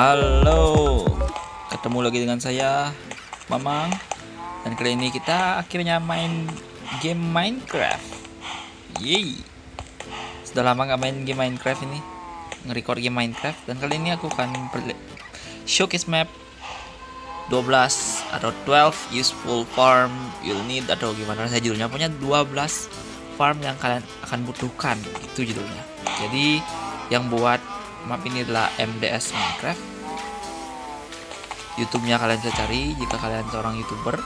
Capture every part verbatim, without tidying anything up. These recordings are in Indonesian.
Halo, ketemu lagi dengan saya Mamang, dan kali ini kita akhirnya main game Minecraft. Yeay, sudah lama nggak main game Minecraft ini, nge-record game Minecraft. Dan kali ini aku akan showcase map dua belas atau twelve useful farm you'll need, atau gimana saya judulnya, punya dua belas farm yang kalian akan butuhkan, itu judulnya. Jadi yang buat map ini adalah M D S Minecraft. YouTube-nya kalian bisa cari jika kalian seorang YouTuber.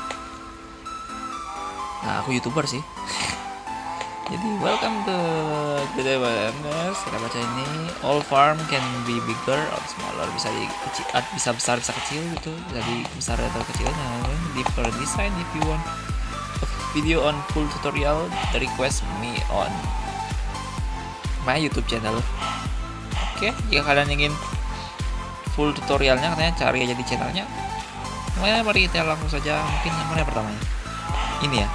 Nah, aku YouTuber sih. Jadi welcome to the M D S. Kita baca ini, all farm can be bigger or smaller, bisa di kecil, bisa besar, bisa kecil gitu. Jadi besar atau kecilnya. Different design. If you want a video on full tutorial, request me on my YouTube channel. Oke, jika kalian ingin full tutorialnya, katanya cari aja di channelnya. Nah, mari kita langsung saja. Mungkin yang mana yang pertamanya? Ini ya.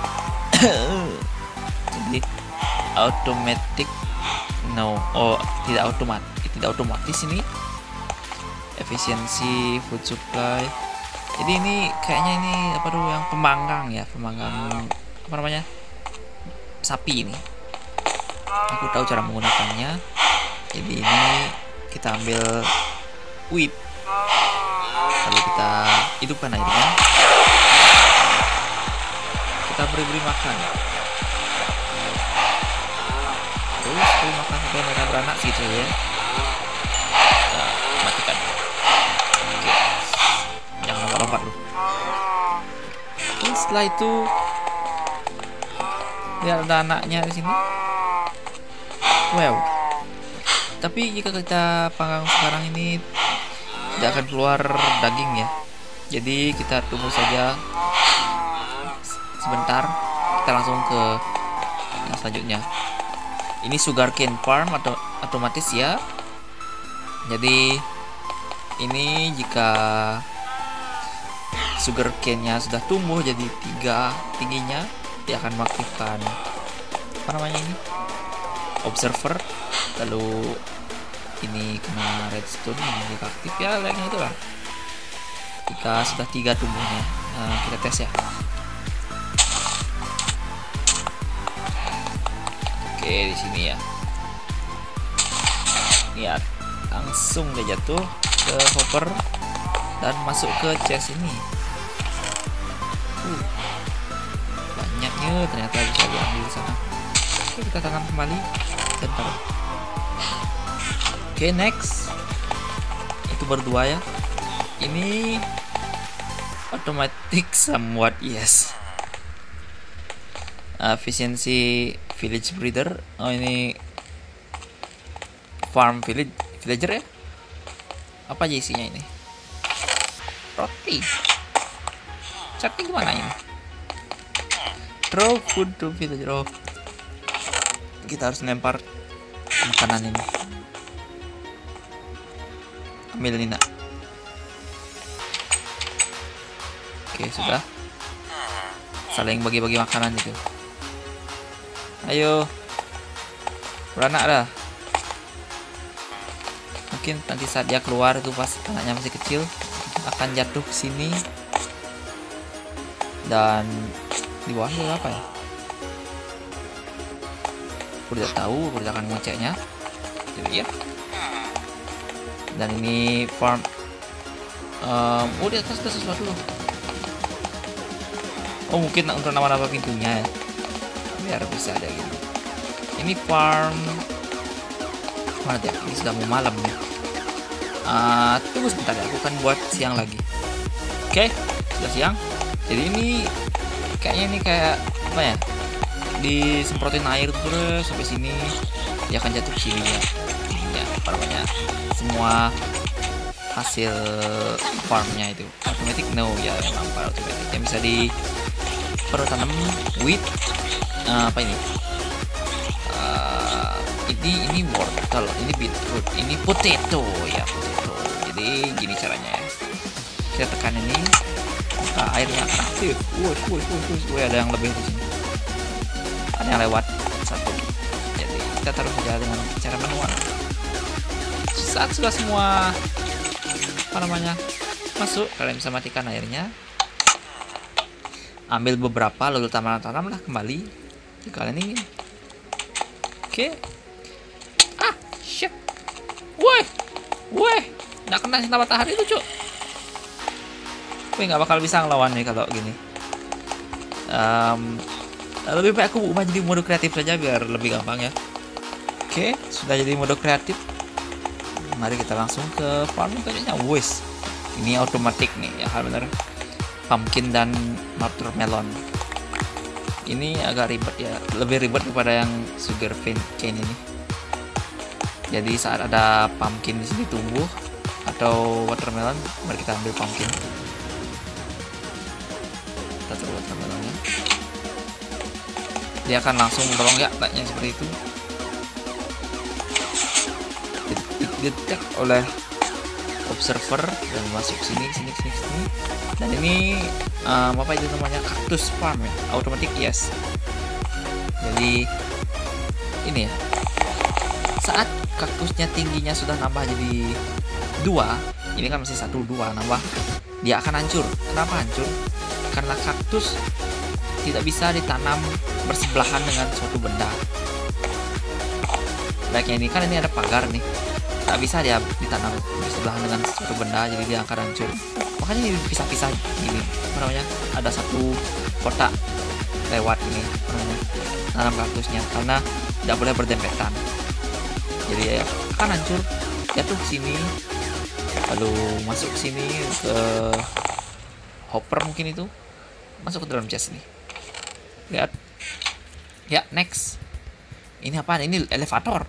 Jadi automatic, no, oh tidak otomatis, tidak otomatis ini. Efisiensi, food supply. Jadi ini kayaknya ini apa tuh yang pemanggang ya, pemanggang apa namanya? Sapi ini. Aku tahu cara menggunakannya. Jadi ini kita ambil wheat, lalu kita hidupkan airnya, kita beri-beri makan, terus beri makan sampai mereka beranak gitu ya. Kita matikan. Oke, jangan lompat-lompat loh. Oke, setelah itu lihat ada anaknya di sini. Wow. Tapi jika kita panggang sekarang ini tidak akan keluar daging ya. Jadi kita tunggu saja sebentar. Kita langsung ke yang selanjutnya. Ini sugarcane farm atau otomatis ya. Jadi ini jika sugarcane-nya sudah tumbuh jadi tiga tingginya, dia akan mengaktifkan apa namanya ini? Observer. Lalu ini kena redstone, ini jika aktif ya, layaknya itulah. Jika sudah tiga tumbuhnya, nah, kita tes ya. Oke, di sini ya. Lihat, langsung dia jatuh ke hopper dan masuk ke chest ini. Uh, banyaknya ternyata bisa diambil di sana. Oke, kita tangan kembali dan taruh. Oke, okay, next. Itu berdua ya. Ini automatic somewhat yes. Efisiensi uh, village breeder. Oh, ini farm village villager ya. Apa aja isinya ini? Roti. Chatnya gimana ini? Throw food to villager. Oh, kita harus lempar makanan ini. Ambil ini nak. Oke, sudah. Saling bagi-bagi makanan itu. Ayo, beranak dah. Mungkin nanti saat dia keluar itu pas anaknya masih kecil akan jatuh ke sini. Dan di bawah itu apa ya? Aku tidak tahu, aku tidak akan mengeceknya. Jadi ya. Dan ini farm. Um, oh, di atas ada sesuatu loh. Oh, mungkin untuk nama-nama pintunya ya, biar bisa ada gitu. Ini farm mana ya? Ini sudah mau malam ya. Uh, tunggu sebentar ya, aku akan buat siang lagi. Oke, okay, sudah siang. Jadi ini kayaknya ini kayak apa ya? Disemprotin air terus sampai sini, dia akan jatuh ke sini ya. Ya, apa namanya? Semua hasil farmnya itu automatic, no ya, memang automatic yang bisa di perlu tanam wheat. Uh, apa ini? Uh, ini ini wortel, ini beetroot, ini potato ya, potato. Jadi gini caranya ya. Kita tekan ini, maka airnya akan aktif. Wuh, wuh, wuh, wuh, wuh, ada yang lebih di sini. Ada yang lewat satu. Jadi kita taruh saja dengan cara manual. Saat sudah semua apa namanya masuk, kalian bisa matikan airnya, ambil beberapa lalu tanam-tanamlah kembali jika kalian ingin. Oke. Ah, shit. Woi, woi, nggak kena sinar matahari itu, cuk. Wih, nggak bakal bisa ngelawan nih kalau gini. Um, lebih baik aku ubah jadi mode kreatif saja biar lebih gampang ya. Oke, sudah jadi mode kreatif. Mari kita langsung ke farming kayaknya. Wis, ini otomatis nih ya, benar. Pumpkin dan watermelon. Ini agak ribet ya, lebih ribet daripada yang sugar cane ini. Jadi saat ada pumpkin di sini tumbuh atau watermelon, mari kita ambil pumpkin. Kita taruh watermelonnya. Dia akan langsung mendorong ya, kayaknya seperti itu. Didetek oleh observer dan masuk sini sini sini sini. Dan ini um, apa itu namanya, cactus farm ya, automatic yes. Jadi ini ya, saat kaktusnya tingginya sudah nambah jadi dua, ini kan masih satu dua nambah, dia akan hancur. Kenapa hancur? Karena kaktus tidak bisa ditanam bersebelahan dengan suatu benda. Baiknya ini kan ini ada pagar nih, tak bisa dia ditanam bersebelahan dengan suatu benda, jadi dia akan hancur. Makanya ini pisah-pisah ini, apa namanya, ada satu kotak lewat ini, apa namanya, tanam kaktusnya, karena tidak boleh berdempetan. Jadi ya akan hancur, jatuh ke sini, lalu masuk ke sini ke hopper mungkin itu, masuk ke dalam chest ini. Lihat, ya next. Ini apa? Ini elevator.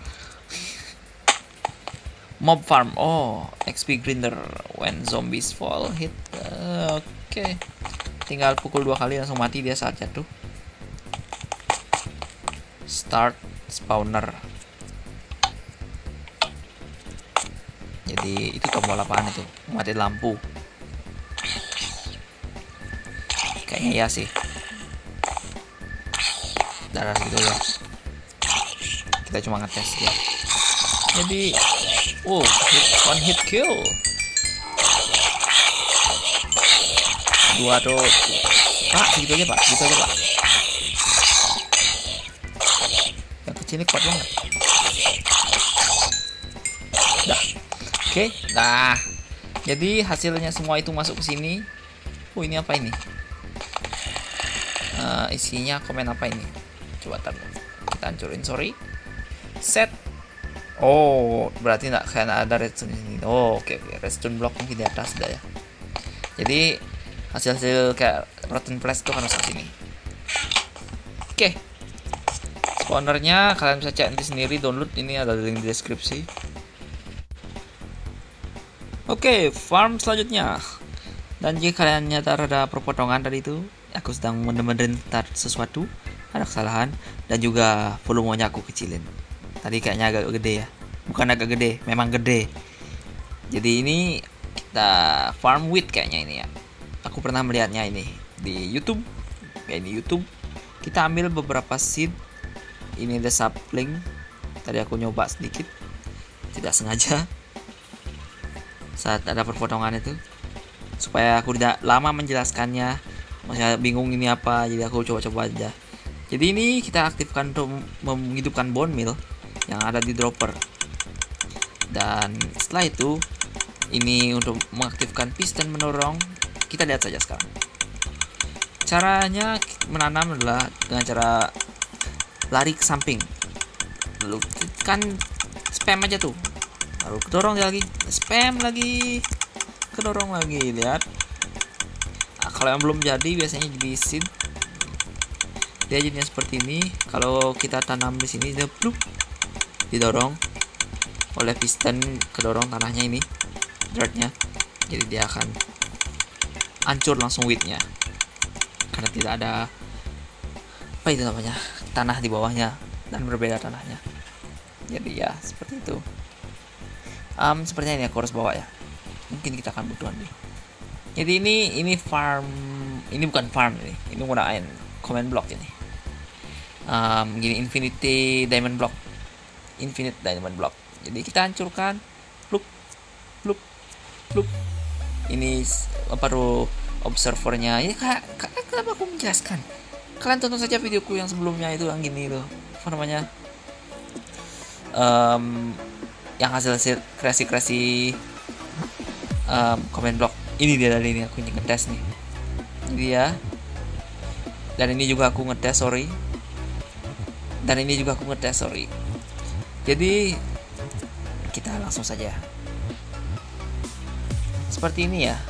Mob farm. Oh, X P grinder when zombies fall hit. Uh, Oke, okay. Tinggal pukul dua kali langsung mati dia saat jatuh. Start spawner. Jadi itu tombol apaan itu? Mati lampu. Kayaknya ya sih. Darah gitu ya. Kita cuma ngetes ya. Jadi, oh, hit, one hit kill. Dua tuh, pak, segitu aja pak, segitu aja pak. Yang kecil ini kuat banget. Dah, oke, okay. Nah, jadi hasilnya semua itu masuk ke sini. Oh, ini apa ini? Uh, isinya komen apa ini? Coba taruh, kita hancurin, sorry. Set. Oh, berarti nggak kayak ada redstone di sini. Oh, oke, okay, okay. Redstone block mungkin di atas sudah ya. Jadi hasil-hasil kayak rotten flesh itu harus ke sini. Oke, okay. Spawnernya kalian bisa cek nanti sendiri, download, ini ada link di deskripsi. Oke, okay, farm selanjutnya. Dan jika kalian nyata ada perpotongan tadi itu, aku sedang bener-benerin sesuatu, ada kesalahan, dan juga volumenya aku kecilin. Tadi kayaknya agak gede ya, bukan agak gede, memang gede. Jadi ini kita farm wheat kayaknya ini ya. Aku pernah melihatnya ini di YouTube. Ya, ini YouTube. Kita ambil beberapa seed. Ini ada sapling. Tadi aku nyoba sedikit, tidak sengaja. Saat ada perpotongan itu, supaya aku tidak lama menjelaskannya, masih bingung ini apa, jadi aku coba-coba aja. Jadi ini kita aktifkan untuk menghidupkan bone meal yang ada di dropper. Dan setelah itu, ini untuk mengaktifkan piston mendorong. Kita lihat saja sekarang. Caranya menanam adalah dengan cara lari ke samping, lalu kan spam aja tuh, lalu kedorong dia lagi, spam lagi, kedorong lagi. Lihat, nah, kalau yang belum jadi biasanya jadi seed, dia jadinya seperti ini. Kalau kita tanam di sini, dia plup, didorong oleh piston, kedorong tanahnya ini, dirtnya, jadi dia akan hancur langsung wheatnya karena tidak ada apa itu namanya, tanah di bawahnya dan berbeda tanahnya. Jadi ya seperti itu. Um, sepertinya ini aku harus bawa ya, mungkin kita akan butuhan nih. Jadi ini ini farm, ini bukan farm ini, ini menggunakan command block ini. Um, gini, infinity diamond block, infinite diamond block. Jadi kita hancurkan, pluk, pluk, pluk, ini baru observernya. Ya kak, kak kenapa aku menjelaskan? Kalian tonton saja videoku yang sebelumnya itu yang gini itu apa namanya, um, yang hasil hasil kreasi kreasi um, comment block. Ini dia dari ini aku ngetes nih. Ini dia. Dan ini juga aku ngetes sorry. Dan ini juga aku ngetes sorry. Jadi kita langsung saja. Seperti ini ya.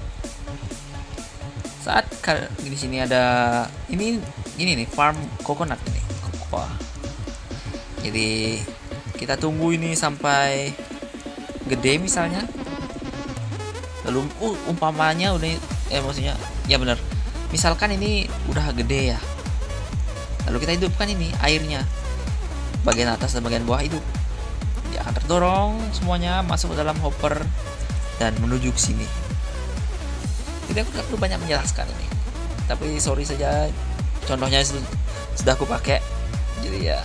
Saat di sini ada ini ini nih farm coconut ini. Cocoa. Jadi kita tunggu ini sampai gede misalnya. Lalu uh, umpamanya udah eh maksudnya ya benar. Misalkan ini udah gede ya. Lalu kita hidupkan ini airnya. Bagian atas dan bagian bawah hidup. Dia akan terdorong semuanya masuk ke dalam hopper dan menuju ke sini. Jadi aku gak perlu banyak menjelaskan ini. Tapi sorry saja contohnya sudah aku pakai. Jadi ya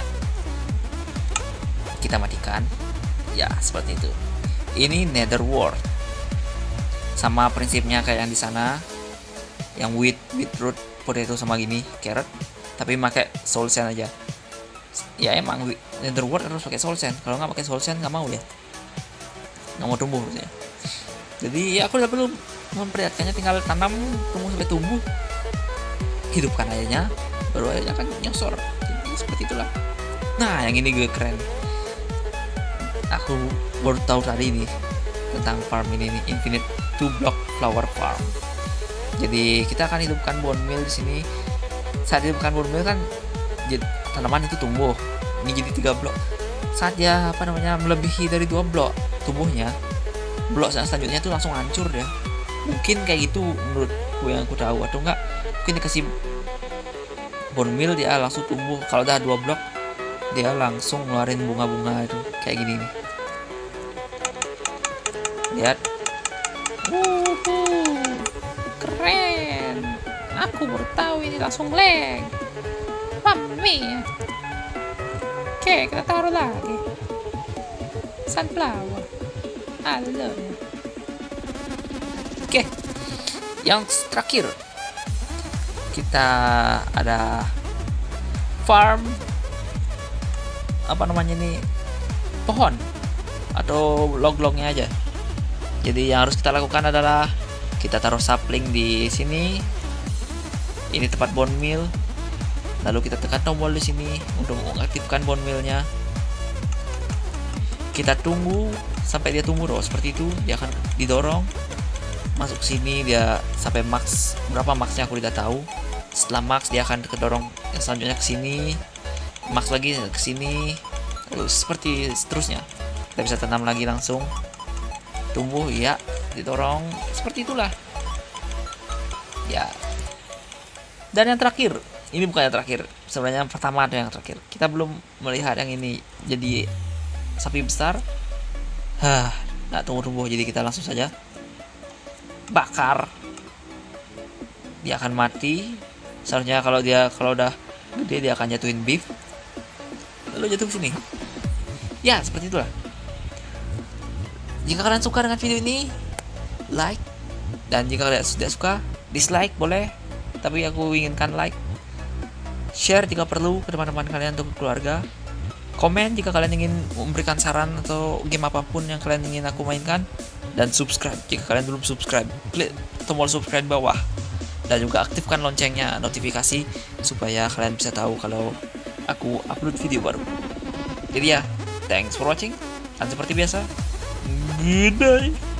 kita matikan. Ya, seperti itu. Ini nether wart. Sama prinsipnya kayak yang di sana. Yang wheat, beetroot, potato sama gini, carrot, tapi pakai soul sand aja. Ya emang nether wart harus pakai soul sand. Kalau nggak pakai soul sand nggak mau ya. Nggak mau tumbuh maksudnya. Jadi ya aku udah perlu memperlihatkannya, tinggal tanam, tunggu sampai tumbuh, hidupkan airnya, baru airnya akan nyosor. Jadi seperti itulah. Nah yang ini gue keren. Aku baru tahu tadi nih tentang farm ini nih, Infinite Two Block Flower Farm. Jadi kita akan hidupkan bone meal di sini. Saat hidupkan bone meal kan tanaman itu tumbuh. Ini jadi tiga blok. Saat dia apa namanya melebihi dari dua blok tumbuhnya, blok selanjutnya itu langsung hancur ya. Mungkin kayak gitu menurutku yang aku tahu, atau enggak mungkin dikasih bone meal dia langsung tumbuh. Kalau udah dua blok dia langsung ngeluarin bunga-bunga itu kayak gini nih. Lihat. Wuhuu. Keren. Aku baru tahu ini langsung lag. Mami. Oke, kita taruh lagi. Sunflower. Halo. Oke. Yang terakhir kita ada farm apa namanya ini, pohon atau log-lognya aja. Jadi yang harus kita lakukan adalah kita taruh sapling di sini. Ini tempat bone meal. Lalu kita tekan tombol di sini untuk mengaktifkan bone mealnya. Kita tunggu sampai dia tumbuh loh, seperti itu. Dia akan didorong masuk sini, dia sampai max. Berapa maxnya aku tidak tahu. Setelah max dia akan kedorong yang selanjutnya ke sini. Max lagi ke sini. Terus seperti seterusnya. Kita bisa tanam lagi langsung. Tumbuh ya, didorong seperti itulah. Ya. Dan yang terakhir, ini bukan yang terakhir. Sebenarnya yang pertama ada yang terakhir. Kita belum melihat yang ini. Jadi sapi besar. Hah, nggak tumbuh-tumbuh. Jadi kita langsung saja bakar. Dia akan mati. Seharusnya kalau dia kalau udah gede dia akan jatuhin beef. Lalu jatuh ke sini. Ya, seperti itulah. Jika kalian suka dengan video ini, like. Dan jika kalian tidak suka, dislike boleh. Tapi aku inginkan like. Share jika perlu ke teman-teman kalian atau ke keluarga. Komen jika kalian ingin memberikan saran atau game apapun yang kalian ingin aku mainkan. Dan subscribe jika kalian belum subscribe. Klik tombol subscribe bawah. Dan juga aktifkan loncengnya, notifikasi, supaya kalian bisa tahu kalau aku upload video baru. Jadi ya, thanks for watching. Dan seperti biasa, good day.